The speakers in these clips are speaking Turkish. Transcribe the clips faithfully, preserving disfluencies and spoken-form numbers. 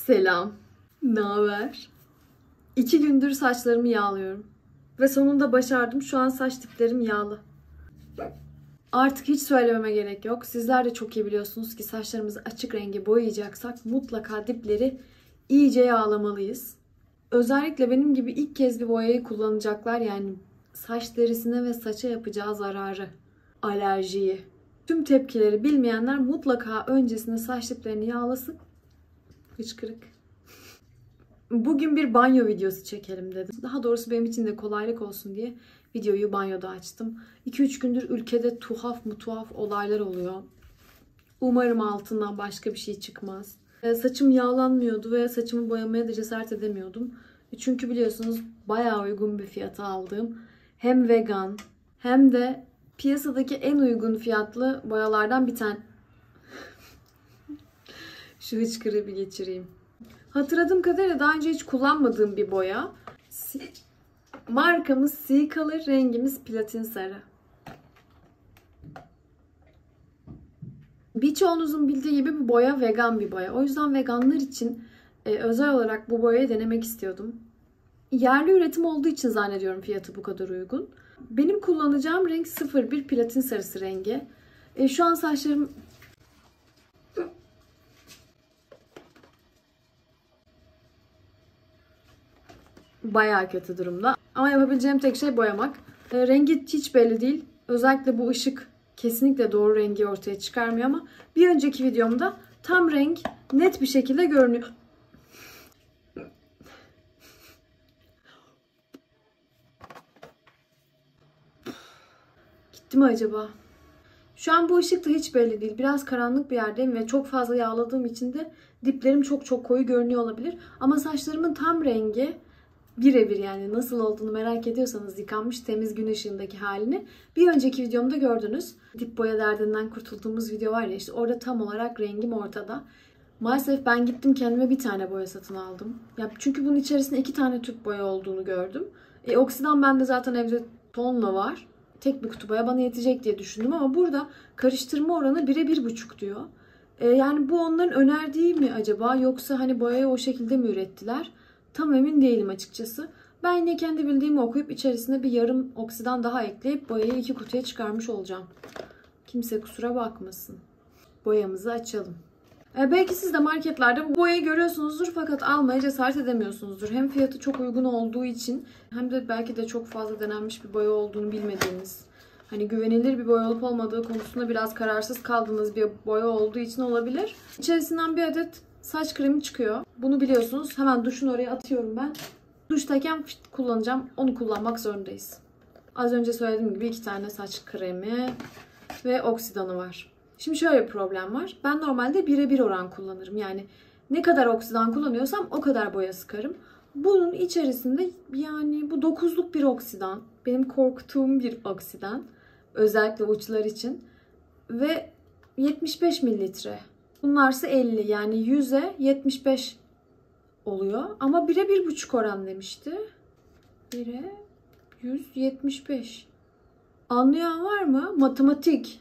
Selam. Ne haber? İki gündür saçlarımı yağlıyorum. Ve sonunda başardım. Şu an saç diplerim yağlı. Artık hiç söylememe gerek yok. Sizler de çok iyi biliyorsunuz ki saçlarımızı açık renge boyayacaksak mutlaka dipleri iyice yağlamalıyız. Özellikle benim gibi ilk kez bir boyayı kullanacaklar, yani saç derisine ve saça yapacağı zararı, alerjiyi, tüm tepkileri bilmeyenler mutlaka öncesinde saç diplerini yağlasın. Hıçkırık. Bugün bir banyo videosu çekelim dedim. Daha doğrusu benim için de kolaylık olsun diye videoyu banyoda açtım. iki üç gündür ülkede tuhaf mu tuhaf olaylar oluyor. Umarım altından başka bir şey çıkmaz. Saçım yağlanmıyordu ve saçımı boyamaya da cesaret edemiyordum. Çünkü biliyorsunuz bayağı uygun bir fiyata aldığım, hem vegan hem de piyasadaki en uygun fiyatlı boyalardan bir tane. Şu hıçkırığı bir geçireyim. Hatırladığım kadarıyla daha önce hiç kullanmadığım bir boya. Markamız Sea Color, rengimiz platin sarı. Birçoğunuzun bildiği gibi bu boya vegan bir boya. O yüzden veganlar için e, özel olarak bu boyayı denemek istiyordum. Yerli üretim olduğu için zannediyorum fiyatı bu kadar uygun. Benim kullanacağım renk sıfır bir platin sarısı rengi. E, şu an saçlarım... Bayağı kötü durumda. Ama yapabileceğim tek şey boyamak. E, rengi hiç belli değil. Özellikle bu ışık kesinlikle doğru rengi ortaya çıkarmıyor ama bir önceki videomda tam renk net bir şekilde görünüyor. Gitti mi acaba? Şu an bu ışık da hiç belli değil. Biraz karanlık bir yerdeyim ve çok fazla yağladığım için de diplerim çok çok koyu görünüyor olabilir. Ama saçlarımın tam rengi birebir, yani nasıl olduğunu merak ediyorsanız yıkanmış temiz gün ışığındaki halini bir önceki videomda gördünüz. Dip boya derdinden kurtulduğumuz video var ya, işte orada tam olarak rengim ortada. Maalesef ben gittim kendime bir tane boya satın aldım. Ya çünkü bunun içerisinde iki tane tüp boya olduğunu gördüm. E, oksidan bende zaten evde tonla var. Tek bir kutu boya bana yetecek diye düşündüm ama burada karıştırma oranı bire bir buçuk diyor. E, yani bu onların önerdiği mi acaba, yoksa hani boyayı o şekilde mi ürettiler? Tam emin değilim açıkçası. Ben yine kendi bildiğimi okuyup içerisine bir yarım oksidan daha ekleyip boyayı iki kutuya çıkarmış olacağım. Kimse kusura bakmasın. Boyamızı açalım. Ee, belki siz de marketlerde bu boyayı görüyorsunuzdur fakat almaya cesaret edemiyorsunuzdur. Hem fiyatı çok uygun olduğu için hem de belki de çok fazla denenmiş bir boya olduğunu bilmediğiniz, hani güvenilir bir boya olup olmadığı konusunda biraz kararsız kaldığınız bir boya olduğu için olabilir. İçerisinden bir adet saç kremi çıkıyor. Bunu biliyorsunuz. Hemen duşun oraya atıyorum ben. Duştayken kullanacağım. Onu kullanmak zorundayız. Az önce söylediğim gibi iki tane saç kremi ve oksidanı var. Şimdi şöyle bir problem var. Ben normalde bire bir oran kullanırım. Yani ne kadar oksidan kullanıyorsam o kadar boya sıkarım. Bunun içerisinde yani bu dokuzluk bir oksidan. Benim korktuğum bir oksidan. Özellikle uçlar için. Ve yetmiş beş mililitre. Bunlarsa elli, yani yüze yetmiş beş oluyor. Ama bire bir buçuk oran demişti. bire yüz yetmiş beş. Anlayan var mı? Matematik.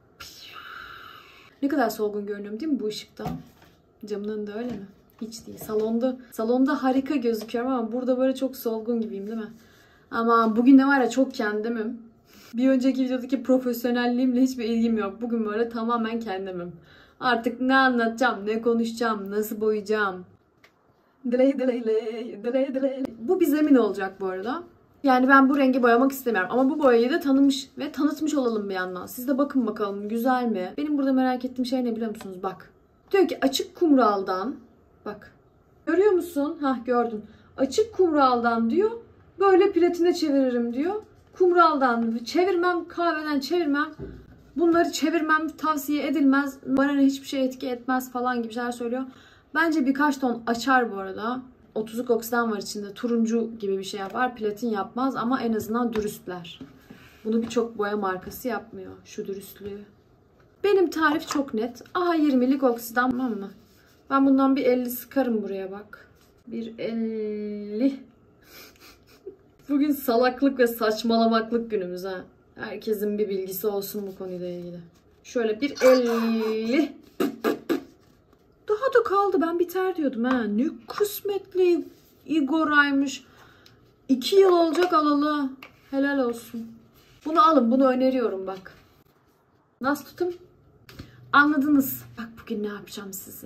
Ne kadar solgun görünüyorum değil mi bu ışıkta? Camın önünde öyle mi? Hiç değil. Salonda salonda harika gözüküyorum ama burada böyle çok solgun gibiyim değil mi? Ama bugün de var ya, çok kendimim. Bir önceki videodaki profesyonelliğimle hiçbir ilgim yok. Bugün böyle tamamen kendimim. Artık ne anlatacağım, ne konuşacağım, nasıl boyayacağım. Delay delay delay delay. Bu bir zemin olacak bu arada. Yani ben bu rengi boyamak istemiyorum. Ama bu boyayı da tanımış ve tanıtmış olalım bir yandan. Siz de bakın bakalım güzel mi? Benim burada merak ettiğim şey ne biliyor musunuz? Bak. Diyor ki açık kumraldan. Bak. Görüyor musun? Hah, gördün. Açık kumraldan diyor. Böyle platine çeviririm diyor. Kumraldan çevirmem, kahveden çevirmem. Bunları çevirmem tavsiye edilmez. Bana hiçbir şey etki etmez falan gibi şeyler söylüyor. Bence birkaç ton açar bu arada. otuzluk oksidan var içinde. Turuncu gibi bir şey yapar. Platin yapmaz ama en azından dürüstler. Bunu birçok boya markası yapmıyor. Şu dürüstlüğü. Benim tarif çok net. Aha, yirmilik oksidan, tamam mı? Ben bundan bir elli sıkarım buraya bak. Bir elli. Bugün salaklık ve saçmalamaklık günümüz ha. Herkesin bir bilgisi olsun bu konuyla ilgili. Şöyle bir elli. Daha da kaldı kaldı. Ben biter diyordum ha. Ne kısmetli Igor'aymış. İki yıl olacak alalı. Helal olsun. Bunu alın. Bunu öneriyorum bak. Nasıl tutayım? Anladınız. Bak bugün ne yapacağım size.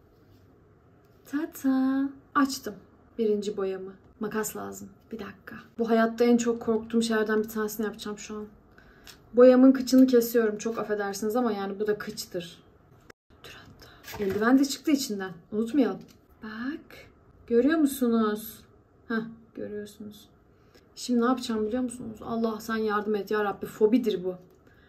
Tata. Açtım birinci boyamı. Makas lazım. Bir dakika. Bu hayatta en çok korktuğum şeylerden bir tanesini yapacağım şu an. Boyamın kıçını kesiyorum. Çok affedersiniz ama yani bu da kıçtır. Dur hatta. Eldiven de çıktı içinden. Unutmayalım. Bak. Görüyor musunuz? Heh, görüyorsunuz. Şimdi ne yapacağım biliyor musunuz? Allah sen yardım et ya Rabbi. Fobidir bu.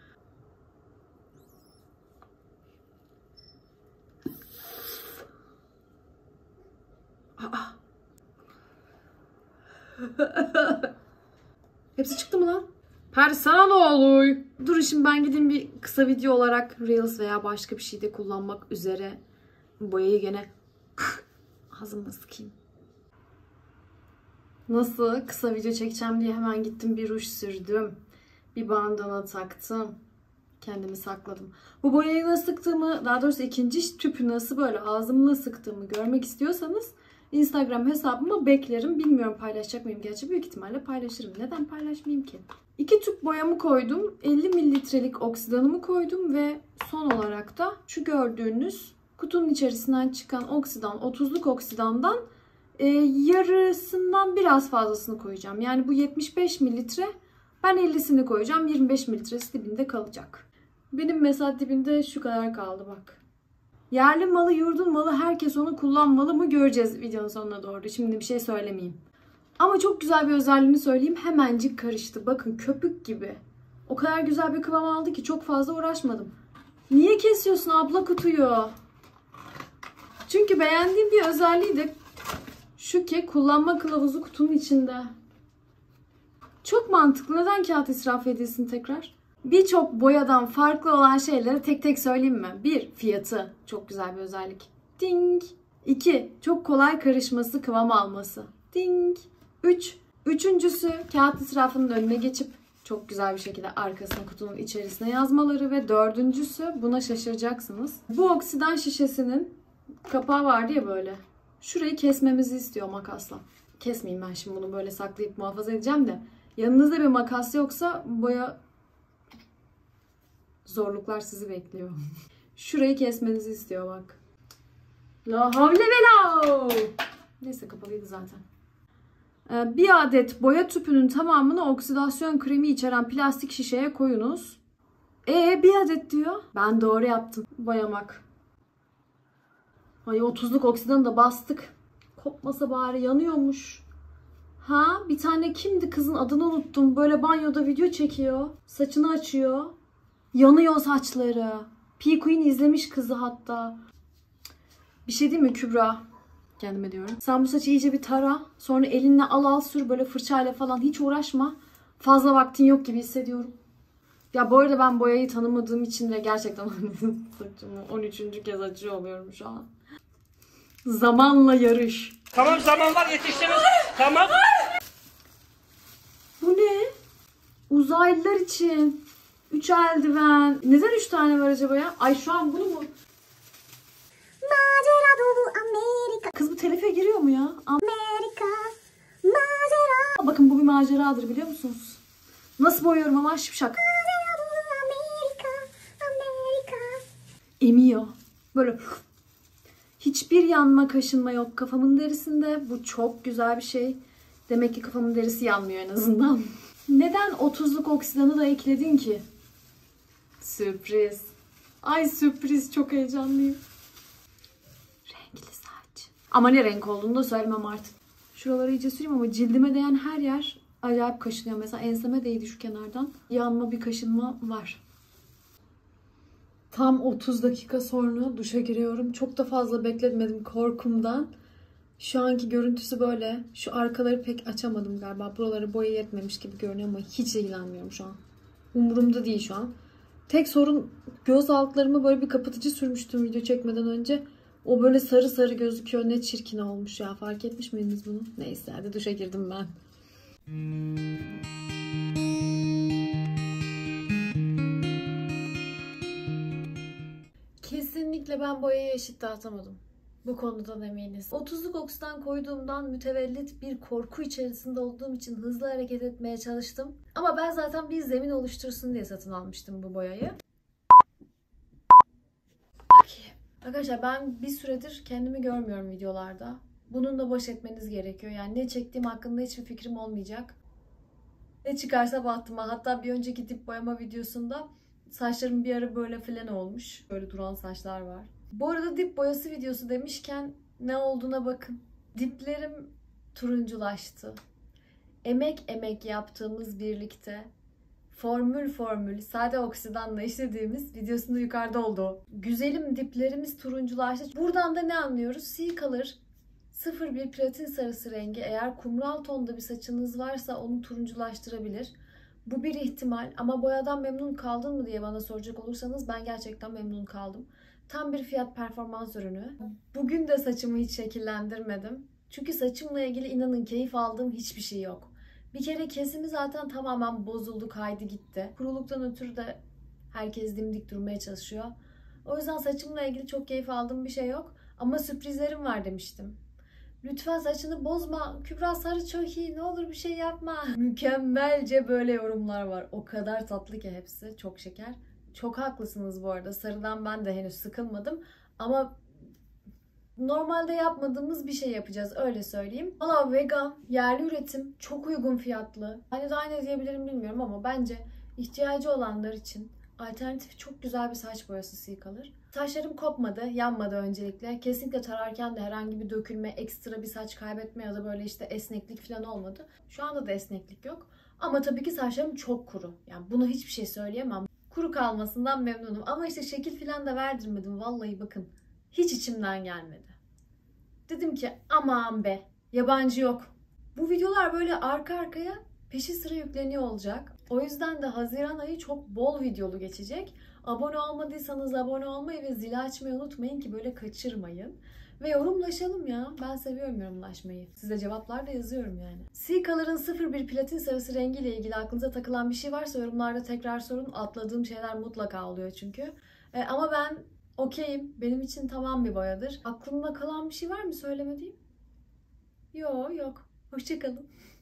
Aa. Hepsi çıktı mı lan? Persana ne oluyor? Dur şimdi ben gideyim bir kısa video olarak Reels veya başka bir şeyde kullanmak üzere boyayı gene ağzıma sıkayım. Nasıl? Kısa video çekeceğim diye hemen gittim bir ruj sürdüm. Bir bandana taktım. Kendimi sakladım. Bu boyayı nasıl sıktığımı, daha doğrusu ikinci tüpü nasıl böyle ağzımla sıktığımı görmek istiyorsanız Instagram hesabıma beklerim. Bilmiyorum paylaşacak mıyım? Gerçi büyük ihtimalle paylaşırım. Neden paylaşmayayım ki? İki tüp boyamı koydum. elli mililitrelik oksidanımı koydum ve son olarak da şu gördüğünüz kutunun içerisinden çıkan oksidan, otuzluk oksidandan e, yarısından biraz fazlasını koyacağım. Yani bu yetmiş beş mililitre. Ben ellisini koyacağım. yirmi beş mililitresi dibinde kalacak. Benim mesela dibinde şu kadar kaldı bak. Yerli malı, yurdun malı, herkes onu kullanmalı mı göreceğiz videonun sonuna doğru. Şimdi bir şey söylemeyeyim. Ama çok güzel bir özelliğini söyleyeyim. Hemencik karıştı. Bakın köpük gibi. O kadar güzel bir kıvam aldı ki çok fazla uğraşmadım. Niye kesiyorsun abla kutuyu? Çünkü beğendiğim bir özelliği de şu ki kullanma kılavuzu kutunun içinde. Çok mantıklı. Neden kağıt israf edilsin tekrar? Birçok boyadan farklı olan şeyleri tek tek söyleyeyim mi? Bir, fiyatı. Çok güzel bir özellik. Ding. İki, çok kolay karışması, kıvam alması. Ding. Üç, üçüncüsü kağıt israfının önüne geçip çok güzel bir şekilde arkasına kutunun içerisine yazmaları ve dördüncüsü buna şaşıracaksınız. Bu oksidan şişesinin kapağı vardı ya böyle. Şurayı kesmemizi istiyor makasla. Kesmeyeyim ben şimdi bunu böyle saklayıp muhafaza edeceğim de. Yanınızda bir makas yoksa boya zorluklar sizi bekliyor. Şurayı kesmenizi istiyor bak. La havle ve la. Neyse kapalıydı zaten. Ee, bir adet boya tüpünün tamamını oksidasyon kremi içeren plastik şişeye koyunuz. Ee bir adet diyor. Ben doğru yaptım. Boyamak. Ay otuzluk oksidanı da bastık. Kopmasa bari yanıyormuş. Ha bir tane kimdi kızın adını unuttum. Böyle banyoda video çekiyor. Saçını açıyor. Yanıyor saçları. P-Queen izlemiş kızı hatta. Bir şey değil mi Kübra? Kendime diyorum. Sen bu saçı iyice bir tara. Sonra elinle al al sür böyle fırçayla falan. Hiç uğraşma. Fazla vaktin yok gibi hissediyorum. Ya bu arada ben boyayı tanımadığım için de gerçekten saçımı on üçüncü kez açıyor oluyorum şu an. Zamanla yarış. Tamam zaman var yetiştiniz. Tamam. Bu ne? Uzaylılar için. Üç eldiven. Neden üç tane var acaba ya? Ay şu an bunu mu? Macera dolu Amerika. Kız bu telife giriyor mu ya? Amerika. Macera. Bakın bu bir maceradır biliyor musunuz? Nasıl boyuyorum ama şipşak. Macera dolu Amerika. Amerika. Emiyor. Böyle hiçbir yanma kaşınma yok kafamın derisinde. Bu çok güzel bir şey. Demek ki kafamın derisi yanmıyor en azından. Neden otuzluk oksidanı da ekledin ki? Sürpriz. Ay sürpriz, çok heyecanlıyım. Renkli saç. Ama ne renk olduğunu da söylemem artık. Şuraları iyice süreyim ama cildime değen her yer acayip kaşınıyor. Mesela enseme değdi şu kenardan. Yanma bir kaşınma var. Tam otuz dakika sonra duşa giriyorum. Çok da fazla bekletmedim korkumdan. Şu anki görüntüsü böyle. Şu arkaları pek açamadım galiba. Buraları boya yetmemiş gibi görünüyor ama hiç ilgilenmiyorum şu an. Umurumda değil şu an. Tek sorun göz altlarımı böyle bir kapatıcı sürmüştüm video çekmeden önce. O böyle sarı sarı gözüküyor. Ne çirkin olmuş ya. Fark etmiş miydiniz bunu? Neyse hadi duşa girdim ben. Kesinlikle ben boyayı eşit dağıtamadım. Bu konudan eminiz. otuzlu kokusundan koyduğumdan mütevellit bir korku içerisinde olduğum için hızlı hareket etmeye çalıştım. Ama ben zaten bir zemin oluştursun diye satın almıştım bu boyayı. Arkadaşlar ben bir süredir kendimi görmüyorum videolarda. Bununla baş etmeniz gerekiyor. Yani ne çektiğim hakkında hiçbir fikrim olmayacak. Ne çıkarsa bahtıma. Hatta bir önceki dip boyama videosunda saçlarım bir ara böyle falan olmuş. Böyle duran saçlar var. Bu arada dip boyası videosu demişken ne olduğuna bakın. Diplerim turunculaştı. Emek emek yaptığımız birlikte formül formül sade oksidanla işlediğimiz videosunda yukarıda oldu. Güzelim diplerimiz turunculaştı. Buradan da ne anlıyoruz? Sea-Color sıfır bir platin sarısı rengi eğer kumral tonda bir saçınız varsa onu turunculaştırabilir. Bu bir ihtimal ama boyadan memnun kaldın mı diye bana soracak olursanız ben gerçekten memnun kaldım. Tam bir fiyat performans ürünü. Bugün de saçımı hiç şekillendirmedim. Çünkü saçımla ilgili inanın keyif aldığım hiçbir şey yok. Bir kere kesimi zaten tamamen bozuldu, kaydı gitti. Kuruluktan ötürü de herkes dimdik durmaya çalışıyor. O yüzden saçımla ilgili çok keyif aldığım bir şey yok. Ama sürprizlerim var demiştim. Lütfen saçını bozma. Kübra Sarı çok iyi. Ne olur bir şey yapma. Mükemmelce böyle yorumlar var. O kadar tatlı ki hepsi. Çok şeker. Çok haklısınız bu arada. Sarıdan ben de henüz sıkılmadım. Ama normalde yapmadığımız bir şey yapacağız. Öyle söyleyeyim. Valla vegan, yerli üretim, çok uygun fiyatlı. Hani daha ne diyebilirim bilmiyorum ama bence ihtiyacı olanlar için alternatif çok güzel bir saç boyası Sea-Color. Saçlarım kopmadı, yanmadı öncelikle. Kesinlikle tararken de herhangi bir dökülme, ekstra bir saç kaybetme ya da böyle işte esneklik falan olmadı. Şu anda da esneklik yok. Ama tabii ki saçlarım çok kuru. Yani buna hiçbir şey söyleyemem. Kuru kalmasından memnunum. Ama işte şekil falan da verdirmedim. Vallahi bakın. Hiç içimden gelmedi. Dedim ki aman be, yabancı yok. Bu videolar böyle arka arkaya peşi sıra yükleniyor olacak. O yüzden de Haziran ayı çok bol videolu geçecek. Abone olmadıysanız abone olmayı ve zili açmayı unutmayın ki böyle kaçırmayın. Ve yorumlaşalım ya. Ben seviyorum yorumlaşmayı. Size cevaplar da yazıyorum yani. Sea-Color'ın sıfır bir platin sarısı rengiyle ilgili aklınıza takılan bir şey varsa yorumlarda tekrar sorun. Atladığım şeyler mutlaka oluyor çünkü. E, ama ben okeyim. Benim için tamam bir boyadır. Aklımda kalan bir şey var mı söylemediğim? Yok yok. Hoşçakalın.